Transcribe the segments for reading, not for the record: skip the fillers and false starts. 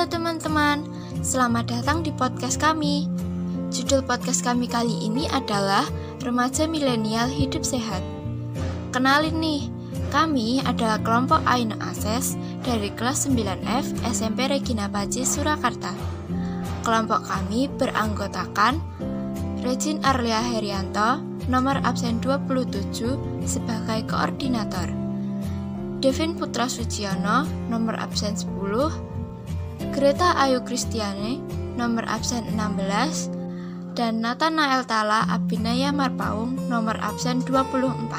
Halo teman-teman, selamat datang di podcast kami. Judul podcast kami kali ini adalah Remaja Milenial Hidup Sehat. Kenalin nih, kami adalah kelompok Aino Akses dari kelas 9F SMP Regina Pacis, Surakarta. Kelompok kami beranggotakan Regin Arlia Herianto, nomor absen 27 sebagai koordinator, Devin Putra Suciono, nomor absen 10, Greta Ayu Kristiane, nomor absen 16, dan Nathanael Tala Abinaya Marpaung, nomor absen 24.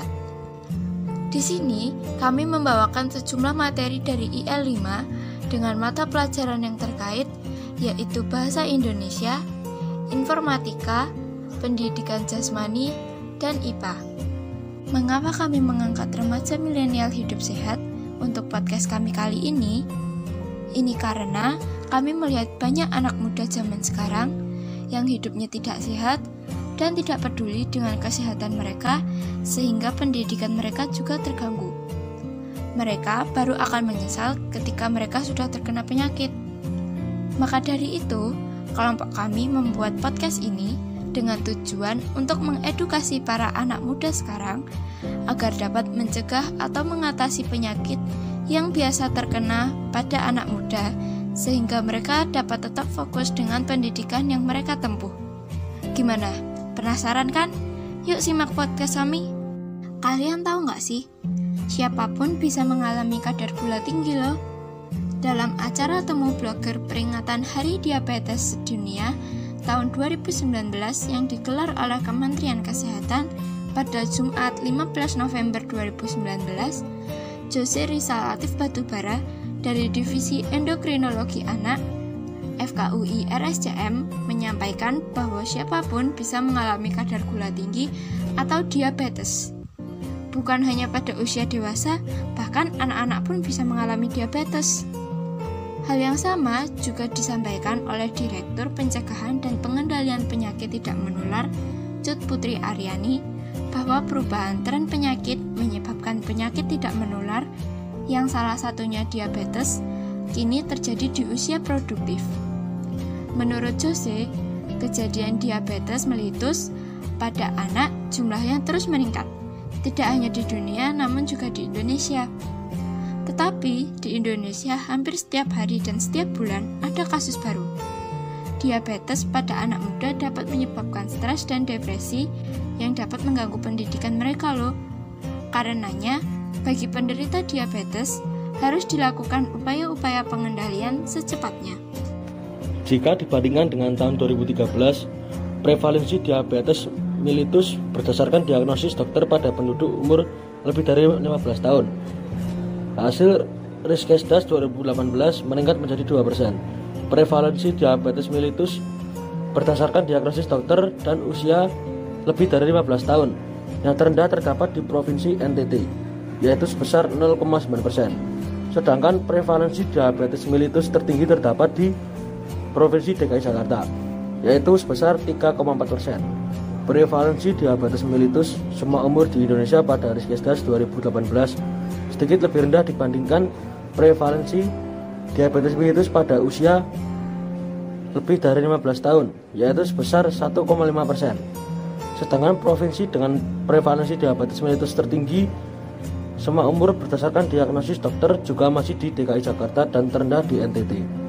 Di sini, kami membawakan sejumlah materi dari IL 5 dengan mata pelajaran yang terkait, yaitu Bahasa Indonesia, Informatika, Pendidikan Jasmani, dan IPA. Mengapa kami mengangkat Remaja Milenial Hidup Sehat untuk podcast kami kali ini? Ini karena kami melihat banyak anak muda zaman sekarang yang hidupnya tidak sehat dan tidak peduli dengan kesehatan mereka, sehingga pendidikan mereka juga terganggu. Mereka baru akan menyesal ketika mereka sudah terkena penyakit. Maka dari itu, kelompok kami membuat podcast ini dengan tujuan untuk mengedukasi para anak muda sekarang agar dapat mencegah atau mengatasi penyakit yang biasa terkena pada anak muda, sehingga mereka dapat tetap fokus dengan pendidikan yang mereka tempuh. Gimana? Penasaran kan? Yuk simak podcast kami. Kalian tahu nggak sih? Siapapun bisa mengalami kadar gula tinggi loh. Dalam acara temu blogger peringatan Hari Diabetes Sedunia tahun 2019 yang digelar oleh Kementerian Kesehatan pada Jumat 15 November 2019, Jose Rizal Latif Batubara dari Divisi Endokrinologi Anak FKUI RSCM menyampaikan bahwa siapapun bisa mengalami kadar gula tinggi atau diabetes. Bukan hanya pada usia dewasa, bahkan anak-anak pun bisa mengalami diabetes. Hal yang sama juga disampaikan oleh Direktur Pencegahan dan Pengendalian Penyakit Tidak Menular, Cut Putri Aryani, bahwa perubahan tren penyakit menyebabkan penyakit tidak menular, yang salah satunya diabetes, kini terjadi di usia produktif. Menurut Jose, kejadian diabetes mellitus pada anak jumlahnya terus meningkat, tidak hanya di dunia namun juga di Indonesia. Tetapi di Indonesia hampir setiap hari dan setiap bulan ada kasus baru. Diabetes pada anak muda dapat menyebabkan stres dan depresi yang dapat mengganggu pendidikan mereka loh. Karenanya, bagi penderita diabetes harus dilakukan upaya-upaya pengendalian secepatnya. Jika dibandingkan dengan tahun 2013, prevalensi diabetes mellitus berdasarkan diagnosis dokter pada penduduk umur lebih dari 15 tahun. Hasil Riskesdas 2018 meningkat menjadi 2%. Prevalensi diabetes mellitus berdasarkan diagnosis dokter dan usia lebih dari 15 tahun. Yang terendah terdapat di Provinsi NTT, yaitu sebesar 0,9%. Sedangkan prevalensi diabetes mellitus tertinggi terdapat di Provinsi DKI Jakarta, yaitu sebesar 3,4%. Prevalensi diabetes mellitus semua umur di Indonesia pada Riskesdas 2018 sedikit lebih rendah dibandingkan prevalensi diabetes mellitus pada usia lebih dari 15 tahun, yaitu sebesar 1,5%. Sedangkan provinsi dengan prevalensi diabetes mellitus tertinggi semua umur berdasarkan diagnosis dokter juga masih di DKI Jakarta dan terendah di NTT.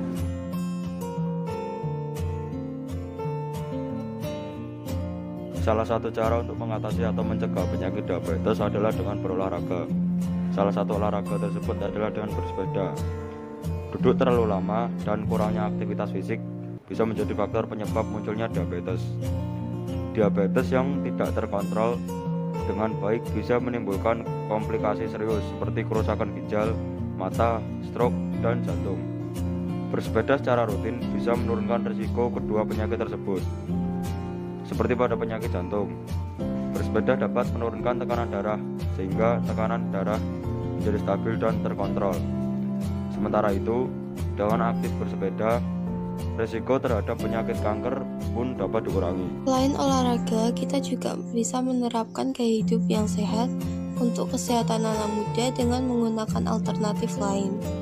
Salah satu cara untuk mengatasi atau mencegah penyakit diabetes adalah dengan berolahraga. Salah satu olahraga tersebut adalah dengan bersepeda. Duduk terlalu lama dan kurangnya aktivitas fisik bisa menjadi faktor penyebab munculnya diabetes. Diabetes yang tidak terkontrol dengan baik bisa menimbulkan komplikasi serius seperti kerusakan ginjal, mata, stroke, dan jantung. Bersepeda secara rutin bisa menurunkan risiko kedua penyakit tersebut. Seperti pada penyakit jantung, bersepeda dapat menurunkan tekanan darah sehingga tekanan darah menjadi stabil dan terkontrol. Sementara itu, dengan aktif bersepeda, risiko terhadap penyakit kanker pun dapat dikurangi. Selain olahraga, kita juga bisa menerapkan gaya hidup yang sehat untuk kesehatan anak muda dengan menggunakan alternatif lain.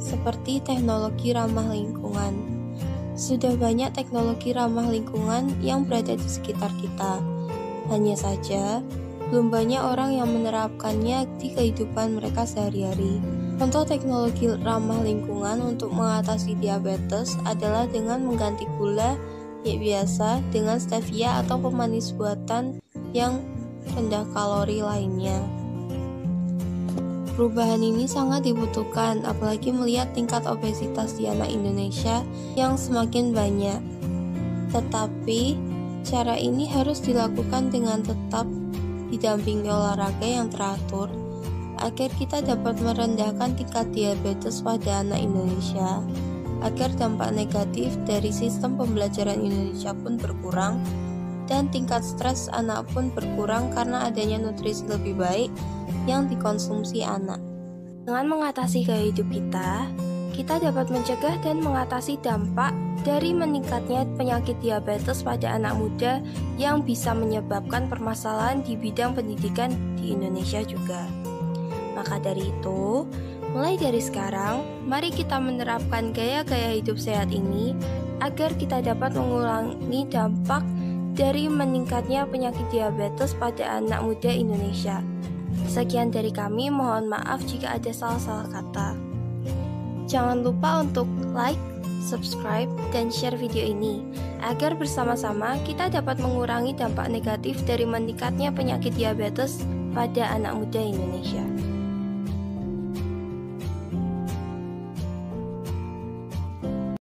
seperti teknologi ramah lingkungan. Sudah banyak teknologi ramah lingkungan yang berada di sekitar kita. Hanya saja, belum banyak orang yang menerapkannya di kehidupan mereka sehari-hari. Contoh teknologi ramah lingkungan untuk mengatasi diabetes adalah dengan mengganti gula biasa dengan stevia atau pemanis buatan yang rendah kalori lainnya. Perubahan ini sangat dibutuhkan, apalagi melihat tingkat obesitas di anak Indonesia yang semakin banyak. Tetapi, cara ini harus dilakukan dengan tetap didampingi olahraga yang teratur, agar kita dapat merendahkan tingkat diabetes pada anak Indonesia, agar dampak negatif dari sistem pembelajaran Indonesia pun berkurang, dan tingkat stres anak pun berkurang karena adanya nutrisi lebih baik yang dikonsumsi anak. Dengan mengatasi gaya hidup kita dapat mencegah dan mengatasi dampak dari meningkatnya penyakit diabetes pada anak muda yang bisa menyebabkan permasalahan di bidang pendidikan di Indonesia juga. Maka dari itu, mulai dari sekarang, mari kita menerapkan gaya-gaya hidup sehat ini agar kita dapat mengurangi dampak dari meningkatnya penyakit diabetes pada anak muda Indonesia. Sekian dari kami, mohon maaf jika ada salah-salah kata. Jangan lupa untuk like, subscribe, dan share video ini, agar bersama-sama kita dapat mengurangi dampak negatif dari meningkatnya penyakit diabetes pada anak muda Indonesia.